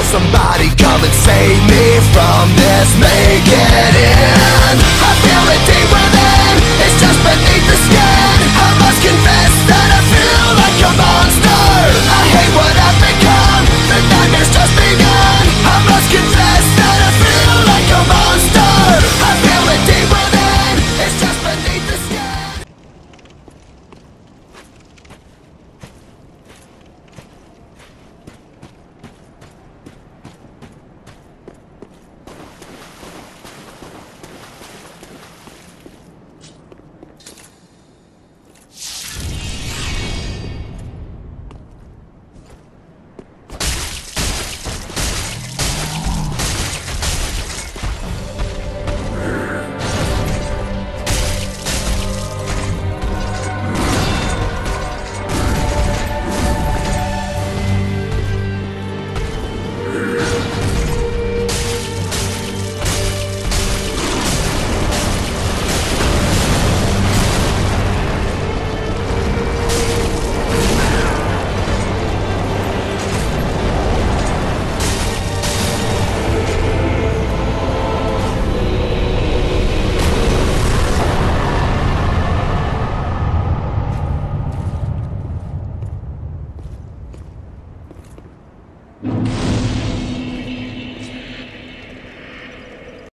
somebody come and save me from this. Make it in. I feel it deep within, it's just beneath the skin.